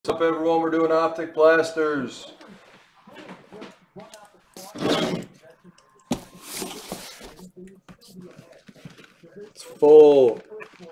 What's up, everyone? We're doing optic blasters. It's full.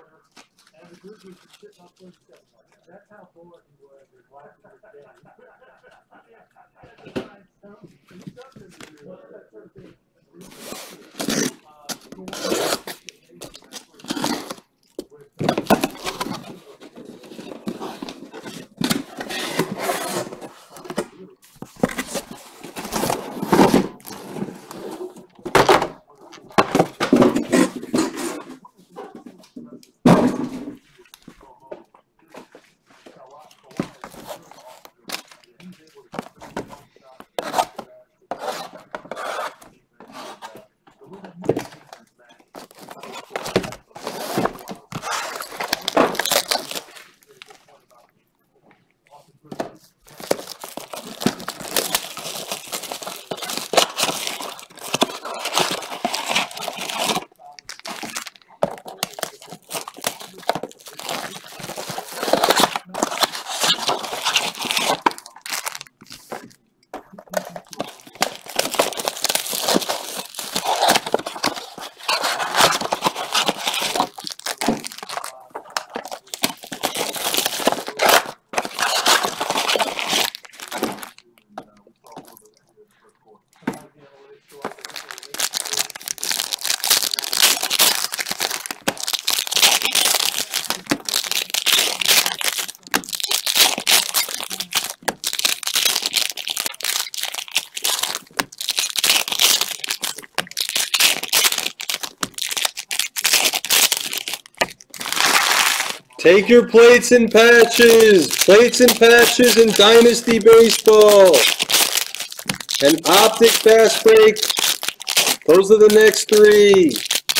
Take your plates and patches. Plates and patches in Dynasty Baseball. And optic fast break. Those are the next three.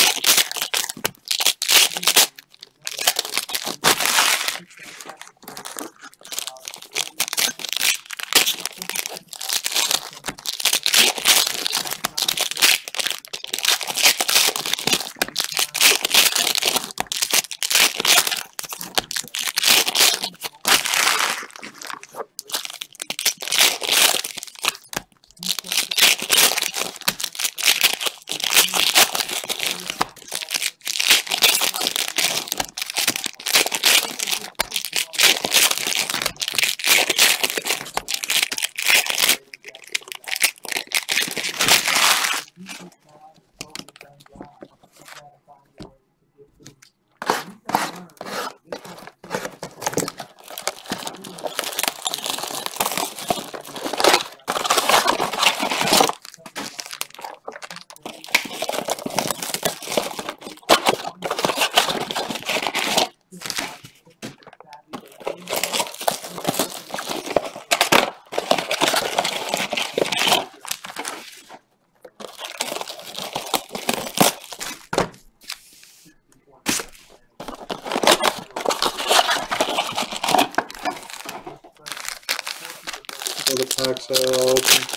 The packs are all open.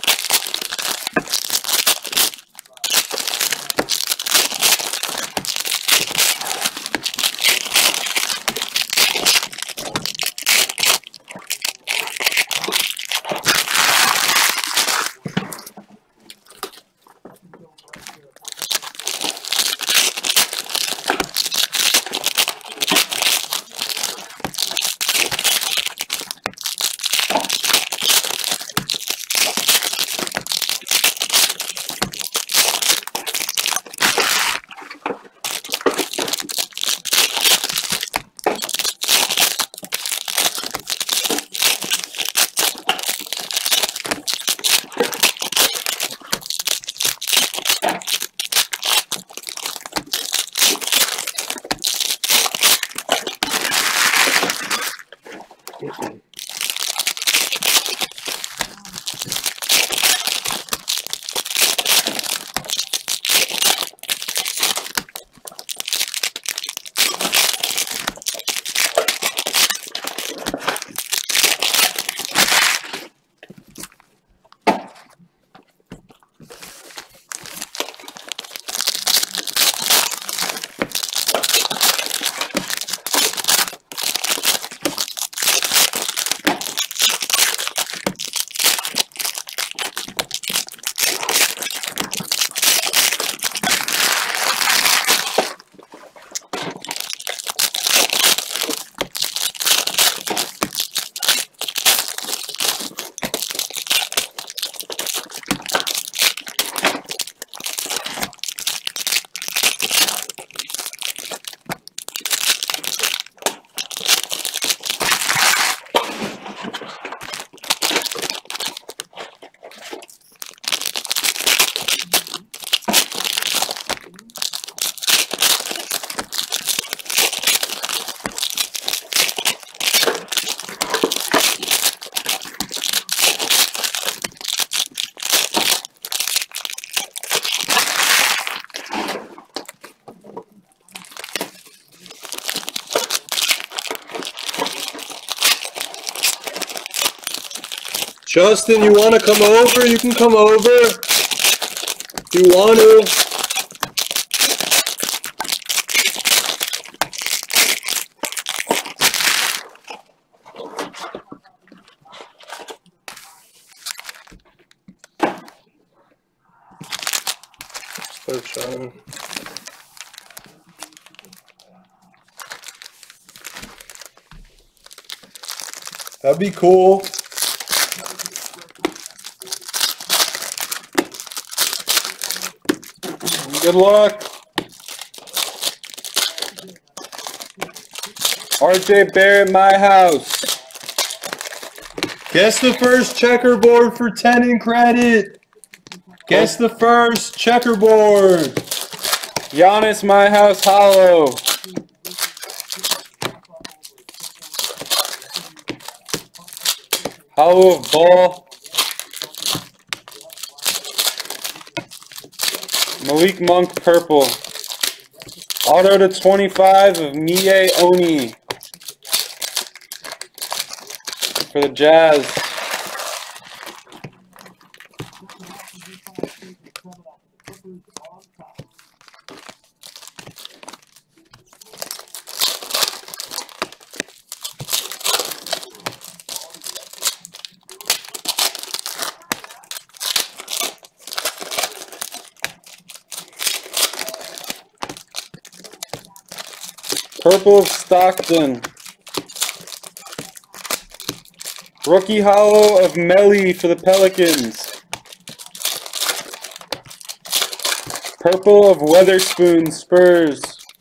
Justin, you want to come over? You can come over if you want to. Start shining. That'd be cool. Good luck. RJ Barrett, my house. Guess the first checkerboard for 10 in credit. Guess the first checkerboard. Giannis, my house, hollow. Hollow of Ball. Malik Monk, purple. Auto to 25 of Mie Oni for the Jazz. Purple of Stockton. Rookie hollow of Melly for the Pelicans. Purple of Weatherspoon, Spurs.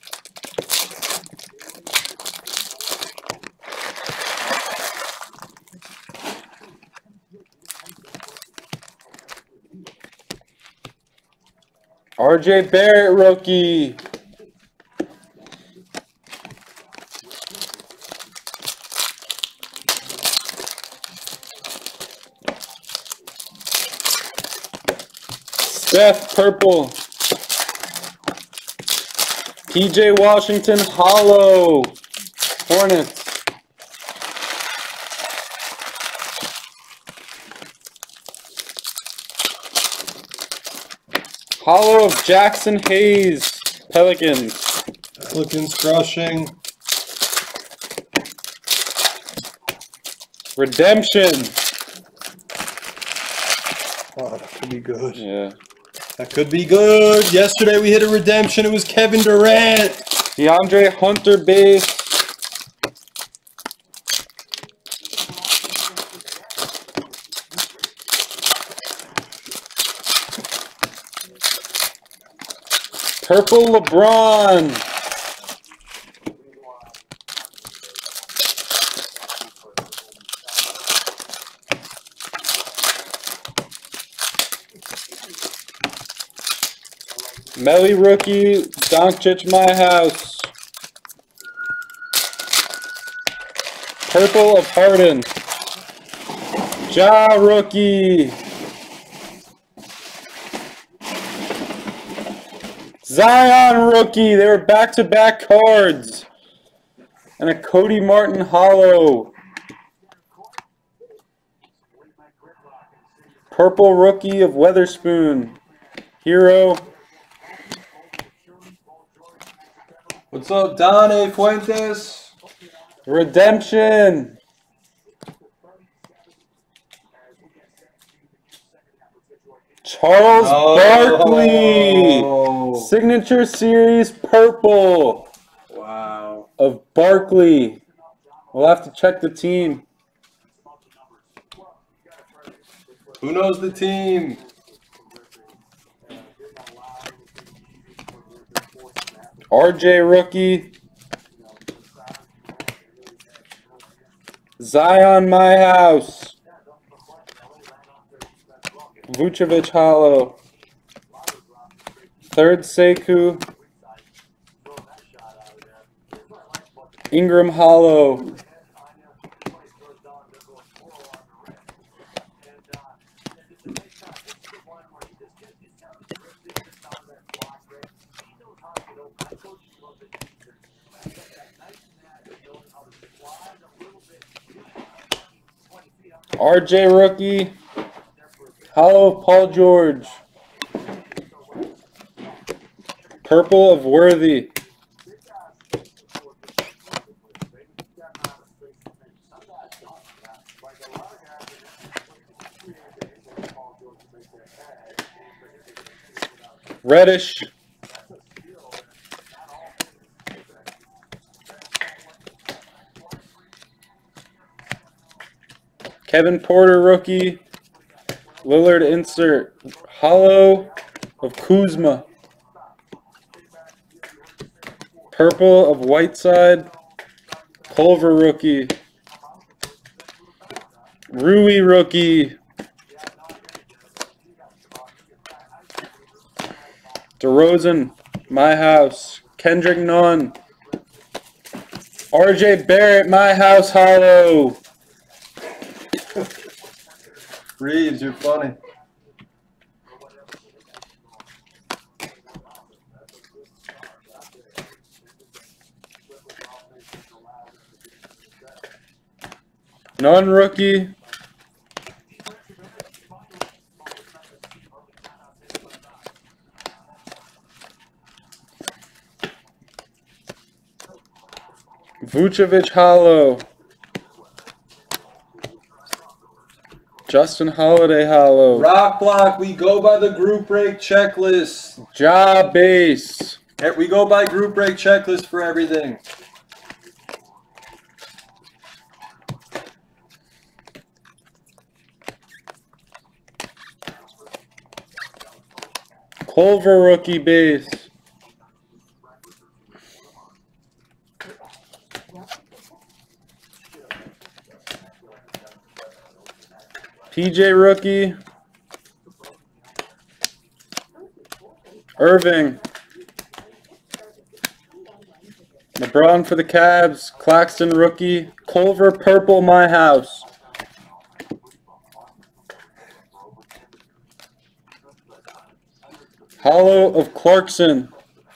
RJ Barrett, rookie. Steph, purple. PJ Washington, hollow. Hornets. Hollow of Jackson Hayes, Pelicans. Pelicans crushing. Redemption. Oh, that could be good. Yeah. That could be good. Yesterday we hit a redemption. It was Kevin Durant. DeAndre Hunter base. Purple LeBron. Melly rookie, Doncic, my house. Purple of Harden. Ja rookie. Zion rookie. They were back-to-back cards. And a Cody Martin hollow. Purple rookie of Weatherspoon. Hero. What's up, Donnie Fuentes? Redemption. Charles Barkley. Signature Series purple. Wow. Of Barkley. We'll have to check the team. Who knows the team? RJ rookie. Zion, my house. Vucevic hollow. Third Sekou. Ingram hollow. RJ rookie. Hollow of Paul George. Purple of Worthy. Reddish. Kevin Porter rookie. Lillard insert. Hollow of Kuzma. Purple of Whiteside. Culver rookie. Rui rookie. DeRozan, my house. Kendrick Nunn. RJ Barrett, my house, hollow. Reeves, you're funny. Nunn rookie. Vucevic hollow. Justin Holiday hollow. Rock Block, we go by the group break checklist. Ja base. We go by group break checklist for everything. Culver rookie base. PJ rookie. Irving. LeBron for the Cavs. Claxton rookie. Culver purple, my house. Hollow of Clarkson.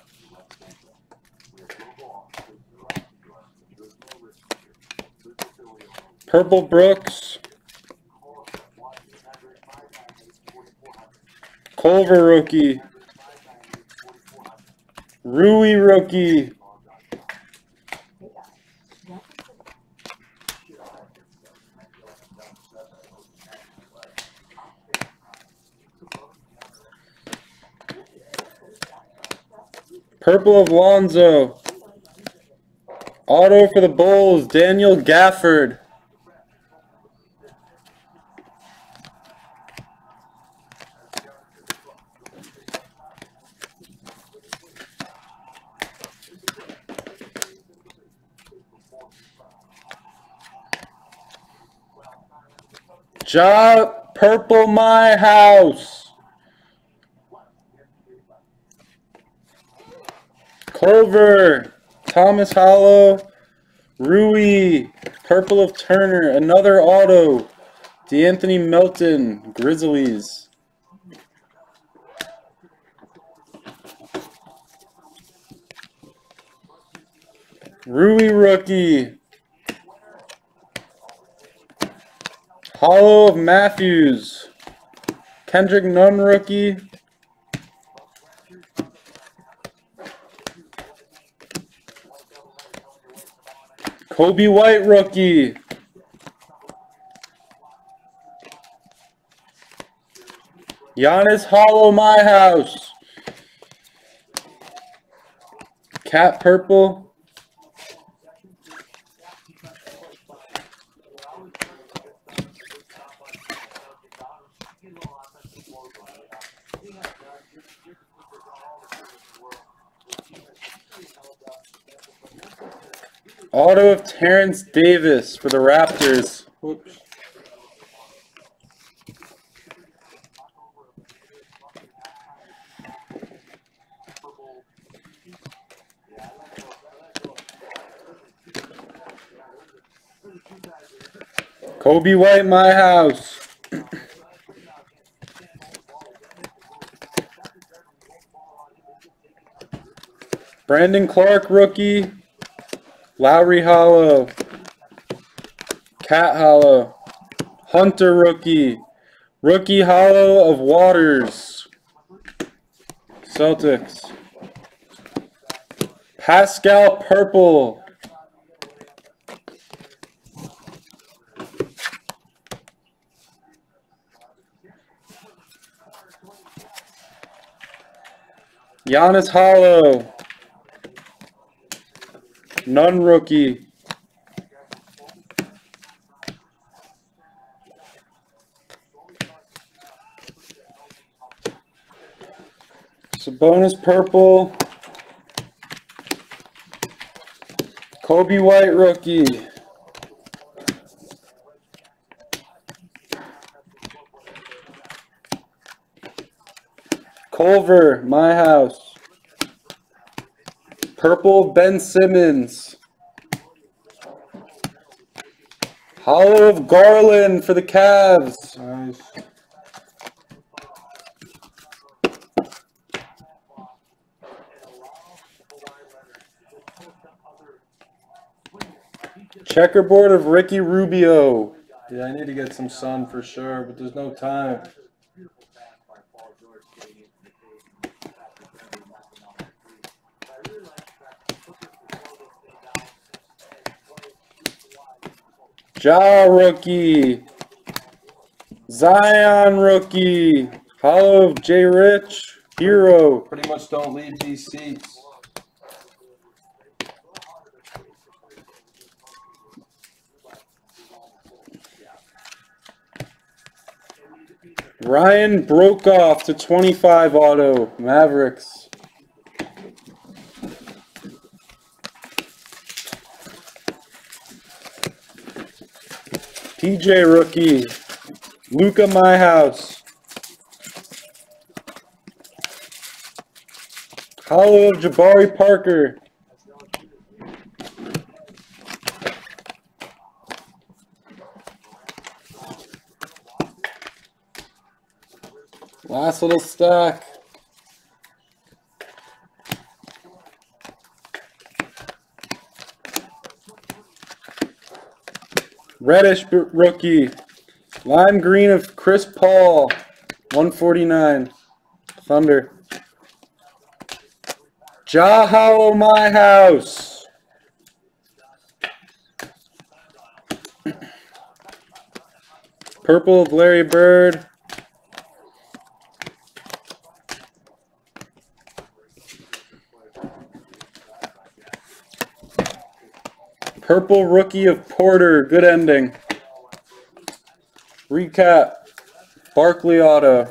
Purple Brooks. Culver rookie. Rui rookie. Purple of Lonzo. Auto for the Bulls, Daniel Gafford. Ja purple, my house. Culver, Thomas Hollow, Rui, purple of Turner, another auto, D'Anthony Melton, Grizzlies. Rui rookie. Hollow of Matthews. Kendrick Nunn rookie. Kobe White rookie. Giannis Hollow, my house. Cat purple. Auto of Terrence Davis for the Raptors. Whoops. Kobe White, my house. Brandon Clark rookie. Lowry hollow. Cat hollow. Hunter rookie. Rookie hollow of Waters. Celtics. Pascal purple. Giannis hollow. Nunn rookie. Sabonis purple. Kobe White rookie. Culver, my house. Purple Ben Simmons. Hollow of Garland for the Cavs. Nice. Checkerboard of Ricky Rubio. Yeah, I need to get some sun for sure, but there's no time. Ja rookie. Zion rookie. Hollow of J. Rich. Hero. Pretty much don't leave these seats. Ryan Brokoff to 25 auto. Mavericks. PJ rookie. Luka my house. Hollow of Jabari Parker. Last little stack. Reddish rookie. Lime green of Chris Paul. 149. Thunder. Ja Hollow my house. Purple of Larry Bird. Purple rookie of Porter. Good ending. Recap. Barkley auto.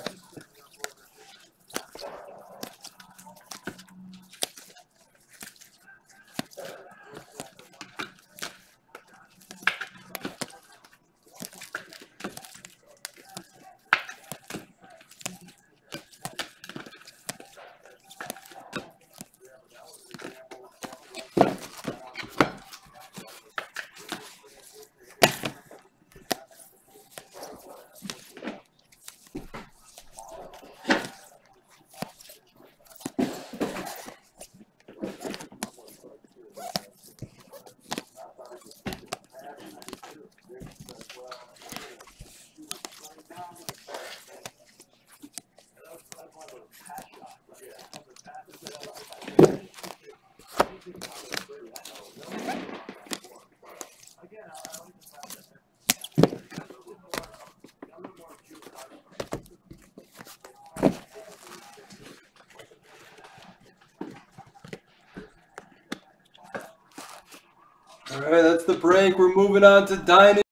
All right, that's the break. We're moving on to Dynasty.